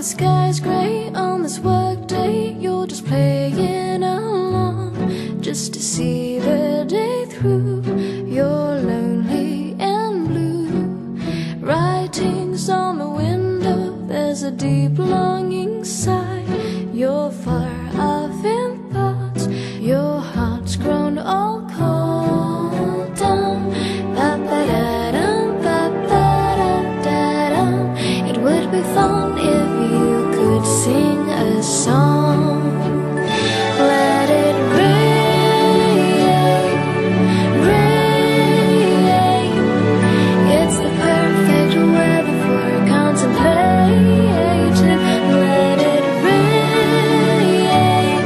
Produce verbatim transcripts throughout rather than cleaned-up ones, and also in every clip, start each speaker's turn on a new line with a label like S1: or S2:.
S1: the sky's gray on this work day, you're just playing along, just to see the day through. You're lonely and blue. Writings on the window, there's a deep longing sigh. You're far off in thoughts, your heart's grown all cold down. Ba-ba-da-dum, ba-ba-da-da-dum. It would be fun if you could sing a song. Let it rain, rain. It's the perfect weather for contemplating. Let it rain,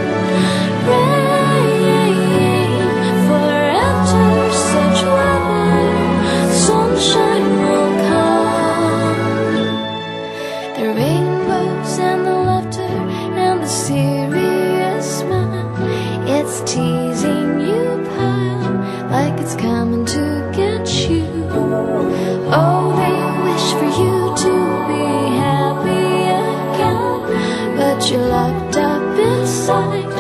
S1: rain. For after such weather, sunshine will come. The rainbows and the laughter and the serious smile, it's teasing you, pal, like it's coming to get you. Oh, they wish for you to be happy again, but you're locked up inside.